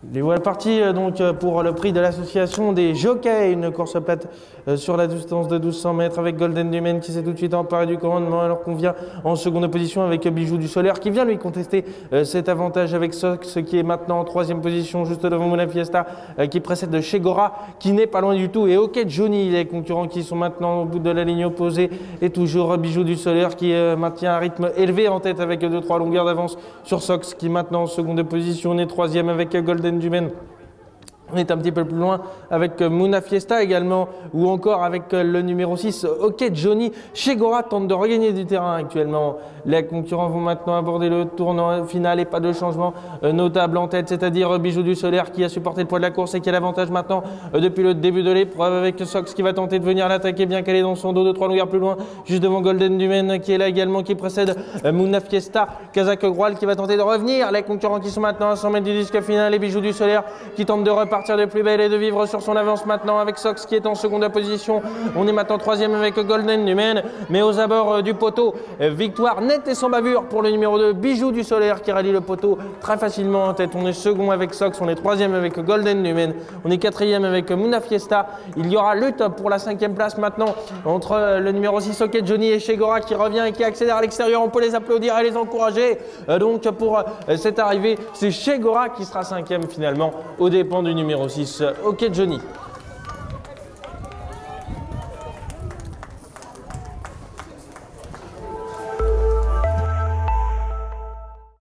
Les voilà partis donc pour le prix de l'association des jockeys, une course plate sur la distance de 1200 mètres avec Golden Dumen qui s'est tout de suite emparé du commandement alors qu'on vient en seconde position avec Bijou du Solaire qui vient lui contester cet avantage avec Sox qui est maintenant en troisième position juste devant Mona Fiesta qui précède de Chegora qui n'est pas loin du tout et OK Johnny, les concurrents qui sont maintenant au bout de la ligne opposée et toujours Bijou du Solaire qui maintient un rythme élevé en tête avec 2-3 longueurs d'avance sur Sox qui est maintenant en seconde position, on est troisième avec Golden Dumen. On est un petit peu plus loin avec Muna Fiesta également ou encore avec le numéro 6, OK Johnny. Chegora tente de regagner du terrain actuellement. Les concurrents vont maintenant aborder le tournant final et pas de changement notable en tête, c'est-à-dire Bijou du Solaire qui a supporté le poids de la course et qui a l'avantage maintenant depuis le début de l'épreuve avec Sox qui va tenter de venir l'attaquer bien qu'elle est dans son dos, 2-3 longueurs plus loin, juste devant Golden Dumen qui est là également, qui précède Muna Fiesta. Kazakh Groal qui va tenter de revenir. Les concurrents qui sont maintenant à 100 mètres du disque final et Bijou du Solaire qui tente de repartir de plus belle et de vivre sur son avance maintenant avec Sox qui est en seconde position. On est maintenant troisième avec Golden Dumen, mais aux abords du poteau, victoire nette et sans bavure pour le numéro 2, Bijou du Solaire qui rallie le poteau très facilement en tête. On est second avec Sox, on est troisième avec Golden Dumen, on est quatrième avec Muna Fiesta. Il y aura lutte pour la cinquième place maintenant entre le numéro 6, OK Johnny et Chegora qui revient et qui accélère à l'extérieur. On peut les applaudir et les encourager. Donc pour cette arrivée, c'est Chegora qui sera cinquième finalement aux dépens du numéro 6, OK Johnny.